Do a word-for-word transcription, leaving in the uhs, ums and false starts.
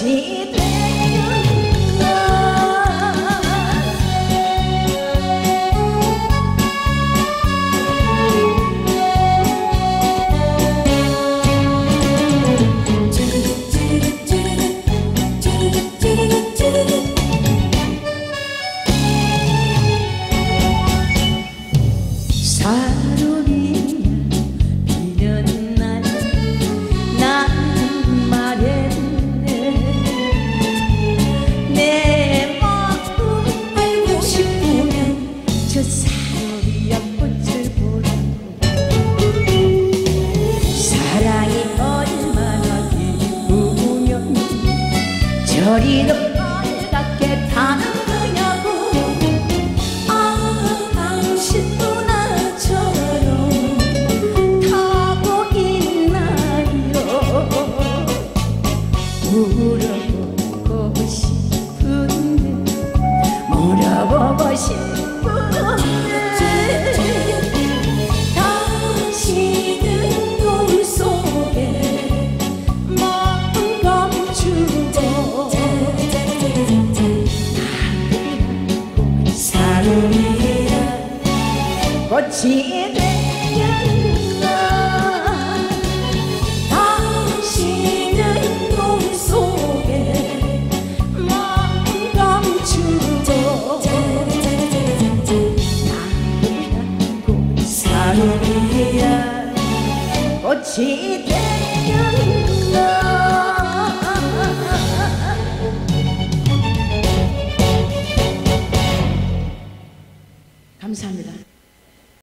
꽃이 되었나. 사랑이 비는 날 난 말했네. 내 마음 알고 싶으면 저 사랑이야 꽃을 보라고. 사랑이 얼마나 기쁘면 저리도 빨갛게 타는 거냐고. 아 당신도 물어보고 싶은데 물어보고 싶은데 당신은 노을 속에 마음 감추고 사랑이란 꽃이 되었나. 당신은 노을 속에 마음 감추고 사랑이란 꽃이 되었나. 감사합니다.